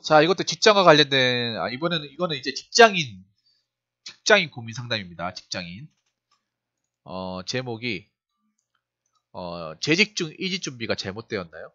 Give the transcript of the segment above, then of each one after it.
자, 이것도 직장과 관련된, 이거는 이제 직장인 고민 상담입니다. 직장인. 제목이, 재직 중 이직 준비가 잘못되었나요?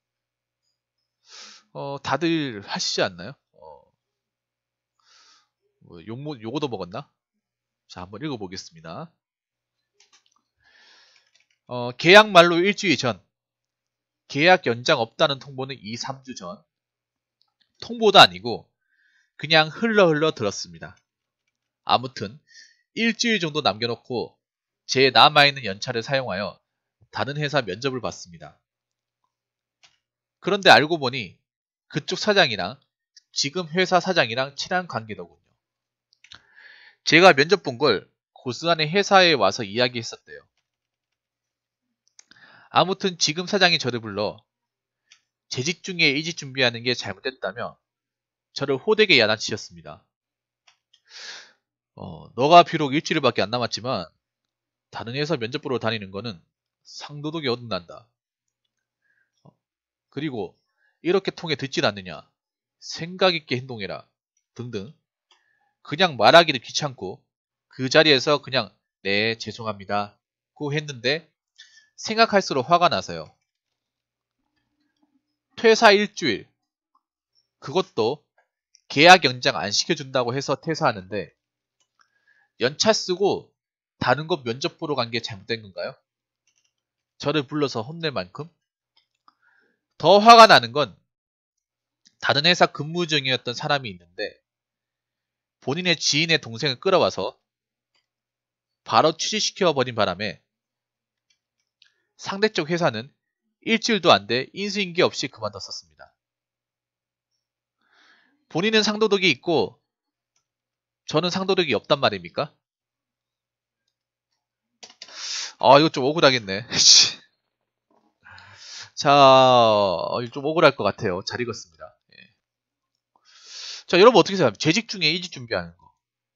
다들 하시지 않나요? 요거도 먹었나? 자, 한번 읽어보겠습니다. 계약 만료 일주일 전, 계약 연장 없다는 통보는 2, 3주 전, 통보도 아니고 그냥 흘러 들었습니다. 아무튼 일주일 정도 남겨놓고 제 남아있는 연차를 사용하여 다른 회사 면접을 봤습니다. 그런데 알고 보니 그쪽 사장이랑 지금 회사 사장이랑 친한 관계더군요. 제가 면접 본 걸 고스란히 회사에 와서 이야기했었대요. 아무튼 지금 사장이 저를 불러 재직 중에 이직 준비하는 게 잘못됐다며 저를 호되게 야단치셨습니다. 너가 비록 일주일밖에 안 남았지만 다른 회사 면접 보러 다니는 거는 상도덕이 어긋난다. 그리고 이렇게 통해 듣질 않느냐, 생각 있게 행동해라 등등. 그냥 말하기도 귀찮고 그 자리에서 그냥 네 죄송합니다 고 했는데 생각할수록 화가 나서요. 퇴사 일주일, 그것도 계약 연장 안 시켜준다고 해서 퇴사하는데 연차 쓰고 다른 곳 면접 보러 간 게 잘못된 건가요? 저를 불러서 혼낼 만큼? 더 화가 나는 건 다른 회사 근무 중이었던 사람이 있는데 본인의 지인의 동생을 끌어와서 바로 취직시켜버린 바람에 상대쪽 회사는 일주일도 안 돼 인수인계 없이 그만뒀었습니다. 본인은 상도덕이 있고 저는 상도덕이 없단 말입니까? 이거 좀 억울하겠네. 자, 좀 억울할 것 같아요. 잘 읽었습니다. 예. 자, 여러분 어떻게 생각합니까? 재직 중에 이직 준비하는 거.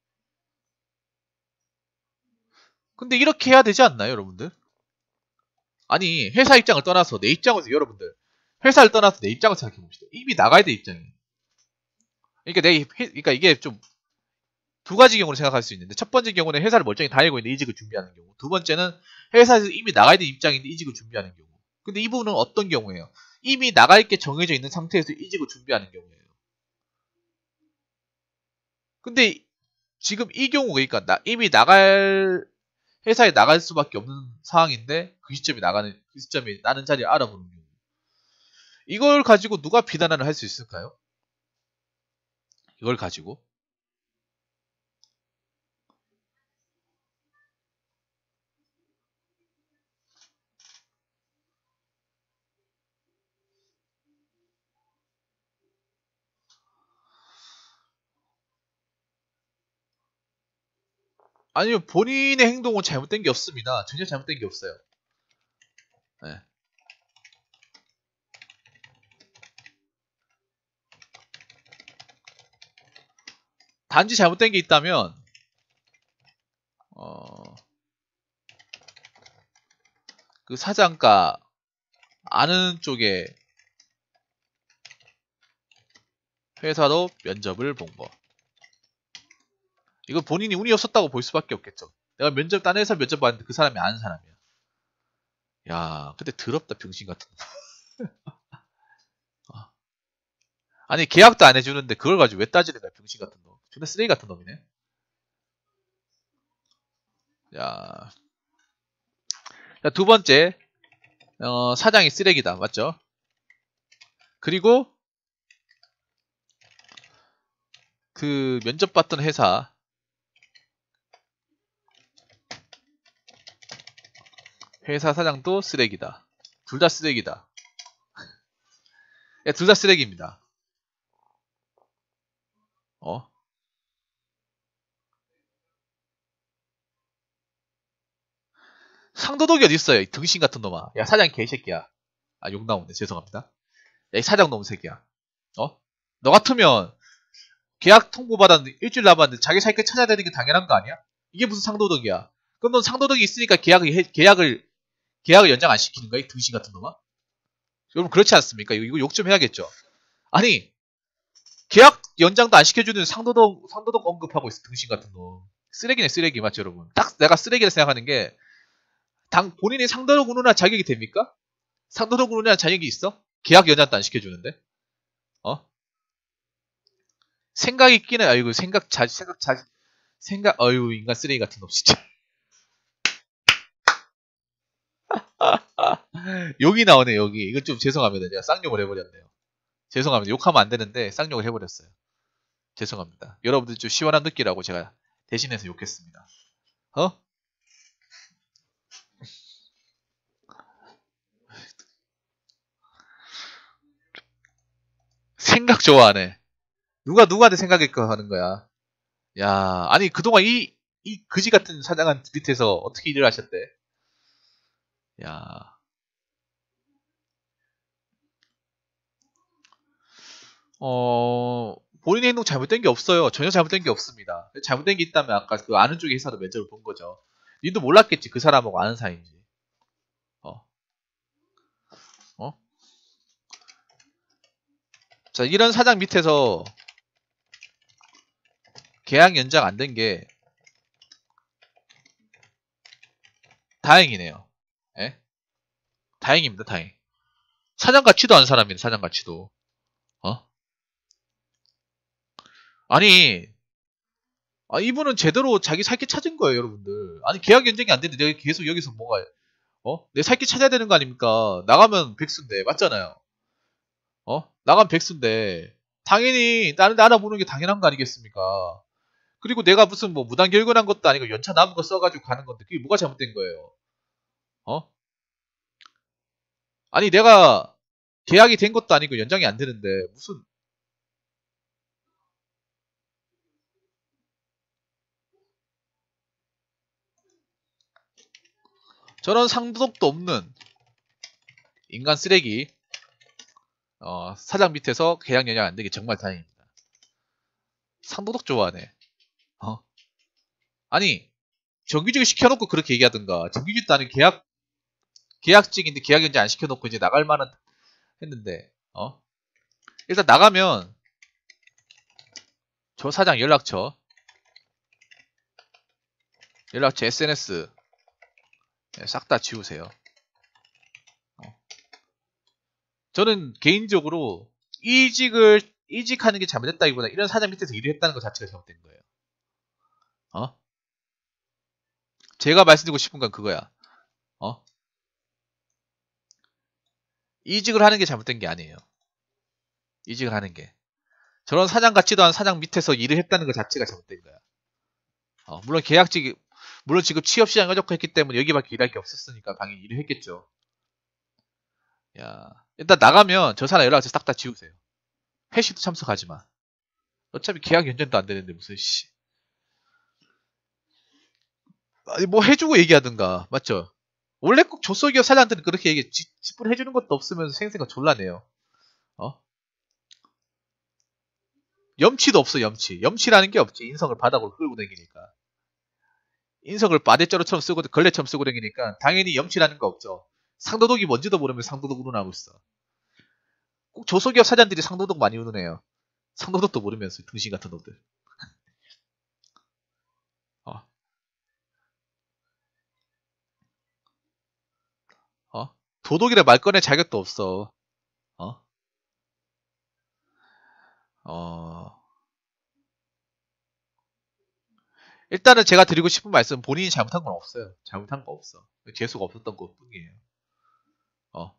근데 이렇게 해야 되지 않나요, 여러분들? 아니, 회사 입장을 떠나서 내 입장에서 여러분들, 회사를 떠나서 내 입장을 생각해 봅시다. 이미 나가야 될 입장이에요. 그러니까 이게 좀 두 가지 경우를 생각할 수 있는데, 첫 번째 경우는 회사를 멀쩡히 다니고 있는데 이직을 준비하는 경우, 두 번째는 회사에서 이미 나가야 될 입장인데 이직을 준비하는 경우. 근데 이 부분은 어떤 경우예요? 이미 나갈 게 정해져 있는 상태에서 이직을 준비하는 경우예요. 근데 지금 이 경우, 그러니까 이미 회사에 나갈 수밖에 없는 상황인데 그 시점에 나는 자리를 알아보는 경우. 이걸 가지고 누가 비난을 할 수 있을까요? 이걸 가지고. 아니면 본인의 행동은 잘못된 게 없습니다. 전혀 잘못된 게 없어요. 네. 단지 잘못된 게 있다면 그 사장과 아는 쪽에 회사로 면접을 본 거. 이거 본인이 운이 없었다고 볼 수밖에 없겠죠. 내가 딴 회사 면접 봤는데 그 사람이 아는 사람이야. 야, 근데 더럽다, 병신 같은 거. 아니, 계약도 안 해주는데 그걸 가지고 왜 따지는 거야, 병신 같은 놈. 존나 쓰레기 같은 놈이네. 야, 두 번째, 사장이 쓰레기다, 맞죠? 그리고 그 면접 봤던 회사 사장도 쓰레기다. 둘 다 쓰레기다. 둘 다 쓰레기입니다. 상도덕이 어딨어요, 이 등신 같은 놈아. 야, 사장 개새끼야. 욕 나오네. 죄송합니다. 야, 이 사장 놈 새끼야. 너 같으면 계약 통보받았는데 일주일 남았는데 자기 살 길 찾아야 되는 게 당연한 거 아니야? 이게 무슨 상도덕이야? 그럼 넌 상도덕이 있으니까 계약을 연장 안 시키는 거야, 이 등신 같은 놈아? 여러분 그렇지 않습니까? 이거 욕 좀 해야겠죠? 아니, 계약 연장도 안 시켜주는 상도덕 언급하고 있어, 등신 같은 놈. 쓰레기네, 쓰레기. 맞죠, 여러분? 딱 내가 쓰레기라 생각하는 게, 본인이 상도덕 운운할 자격이 됩니까? 상도덕 운운할 자격이 있어? 계약 연장도 안 시켜주는데? 어? 생각 있기는, 아이고, 어유 인간 쓰레기 같은 놈, 진짜. 욕이 나오네, 여기. 이건 좀 죄송합니다. 제가 쌍욕을 해버렸네요. 죄송합니다. 욕하면 안 되는데, 쌍욕을 해버렸어요. 죄송합니다. 여러분들 좀 시원한 느끼라고 제가 대신해서 욕했습니다. 어? 생각 좋아하네. 누가 누구한테 생각일까 하는 거야. 야, 아니, 그동안 이 그지 같은 사장한 밑에서 어떻게 일을 하셨대? 야, 본인의 행동 잘못된 게 없어요. 전혀 잘못된 게 없습니다. 잘못된 게 있다면 아까 그 아는 쪽의 회사도 면접을 본 거죠. 니도 몰랐겠지. 그 사람하고 아는 사이인지. 어, 어? 자, 이런 사장 밑에서 계약 연장 안 된 게 다행이네요. 예? 다행입니다, 다행. 사장 같지도 않은 사람이네, 사장 같지도. 어? 아니, 이분은 제대로 자기 살 길 찾은 거예요, 여러분들. 아니, 계약 연장이 안 되는데 내가 계속 여기서 뭐가, 내 살 길 찾아야 되는 거 아닙니까? 나가면 백수인데, 맞잖아요. 나가면 백수인데, 당연히, 다른 데 알아보는 게 당연한 거 아니겠습니까? 그리고 내가 무슨 뭐 무단 결근한 것도 아니고 연차 남은 거 써가지고 가는 건데, 그게 뭐가 잘못된 거예요? 어? 아니, 내가 계약이 된 것도 아니고 연장이 안 되는데, 무슨, 저런 상도덕도 없는 인간 쓰레기, 사장 밑에서 계약 연장 안 되기 정말 다행입니다. 상도덕 좋아하네. 어? 아니, 정규직을 시켜놓고 그렇게 얘기하든가. 정규직도 아닌 계약직인데 계약 연장 안 시켜놓고 이제 나갈 만한 했는데, 일단 나가면 저 사장 연락처 SNS 싹 다 지우세요. 저는 개인적으로 이직하는 게 잘못됐다기보다 이런 사장 밑에서 일을 했다는 것 자체가 잘못된 거예요. 제가 말씀드리고 싶은 건 그거야. 어? 이직을 하는 게 잘못된 게 아니에요. 이직을 하는 게. 저런 사장 같지도 않은 사장 밑에서 일을 했다는 것 자체가 잘못된 거야. 물론 지금 취업시장이 어렵고 했기 때문에 여기밖에 일할 게 없었으니까 당연히 일을 했겠죠. 야, 일단 나가면 저 사람 연락처 싹 다 지우세요. 회식도 참석하지 마. 어차피 계약 연장도 안 되는데 무슨 씨. 아니 뭐 해주고 얘기하든가 맞죠? 원래 꼭 조소기업 사장들은 그렇게 얘기해. 직분 해주는 것도 없으면서 생생가 졸라내요. 어? 염치도 없어 염치. 염치라는 게 없지. 인성을 바닥으로 끌고 다니니까. 인성을 바대자루처럼 쓰고 걸레처럼 쓰고 다니니까 당연히 염치라는 거 없죠. 상도덕이 뭔지도 모르면 상도덕으로 나오고 있어. 꼭 조소기업 사장들이 상도덕 많이 우는해요. 상도덕도 모르면서 등신 같은 놈들. 어? 도덕이라 말 꺼낼 자격도 없어. 어? 어, 일단은 제가 드리고 싶은 말씀 본인이 잘못한 건 없어요. 잘못한 거 없어. 재수가 없었던 것 뿐이에요. 어.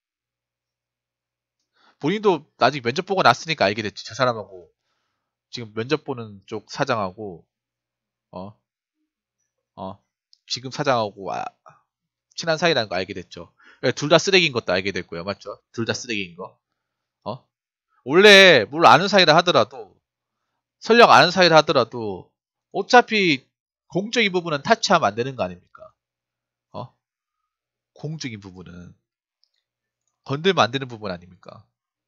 본인도 나중에 면접 보고 났으니까 알게 됐지. 저 사람하고 지금 면접 보는 쪽 사장하고 어, 어, 지금 사장하고 친한 사이라는 거 알게 됐죠. 둘 다 쓰레기인 것도 알게 됐고요. 맞죠? 둘 다 쓰레기인 거. 어? 원래 물 아는 사이라 하더라도 설령 아는 사이라 하더라도 어차피 공적인 부분은 타치하면 안 되는 거 아닙니까? 어? 공적인 부분은 건들면 안 되는 부분 아닙니까?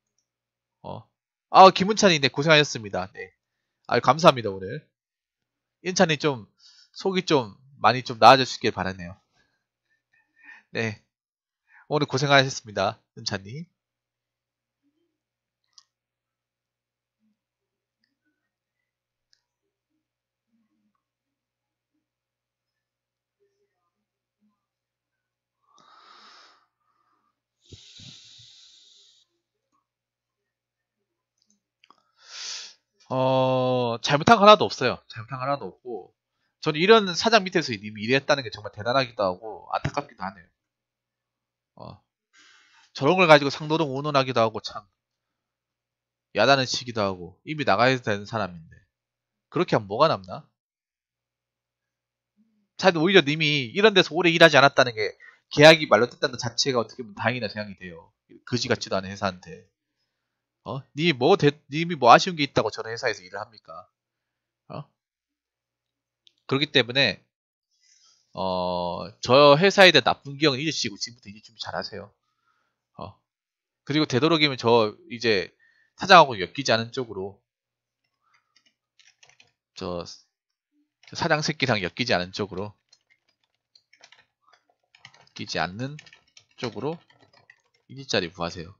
김은찬이 네 고생하셨습니다. 네. 감사합니다 오늘. 인찬이 좀 속이 좀 많이 좀 나아졌길 바라네요. 네. 오늘 고생하셨습니다. 은찬님. 잘못한 거 하나도 없어요. 잘못한 거 하나도 없고, 저는 이런 사장 밑에서 님이 일했다는 게 정말 대단하기도 하고, 안타깝기도 하네요. 어, 저런 걸 가지고 상도동 운운하기도 하고, 참, 야단을 치기도 하고, 이미 나가야 되는 사람인데, 그렇게 하면 뭐가 남나? 차라리 오히려 님이 이런 데서 오래 일하지 않았다는 게, 계약이 말로 됐다는 자체가 어떻게 보면 다행이나 생각이 돼요. 거지 같지도 않은 회사한테. 님이 뭐 아쉬운 게 있다고 저런 회사에서 일을 합니까? 어? 그렇기 때문에, 저 회사에 대한 나쁜 기억은 잊으시고, 지금부터 이제 준비 잘 하세요. 어, 그리고 되도록이면 저 이제 사장하고 엮이지 않은 쪽으로 저 사장 새끼랑 엮이지 않은 쪽으로 엮이지 않는 쪽으로 일자리 구하세요.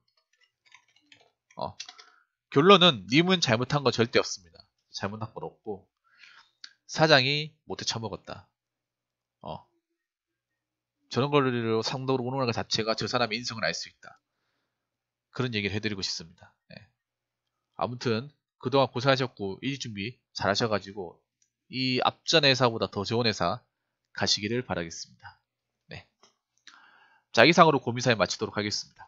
결론은 님은 잘못한 거 절대 없습니다. 잘못한 건 없고 사장이 못해 처먹었다. 어, 저런 걸로 상도로 오는 것 자체가 저 사람의 인성을 알 수 있다. 그런 얘기를 해드리고 싶습니다. 네. 아무튼 그동안 고생하셨고 일 준비 잘 하셔가지고 이 앞전 회사보다 더 좋은 회사 가시기를 바라겠습니다. 네. 자, 이상으로 고민사에 마치도록 하겠습니다.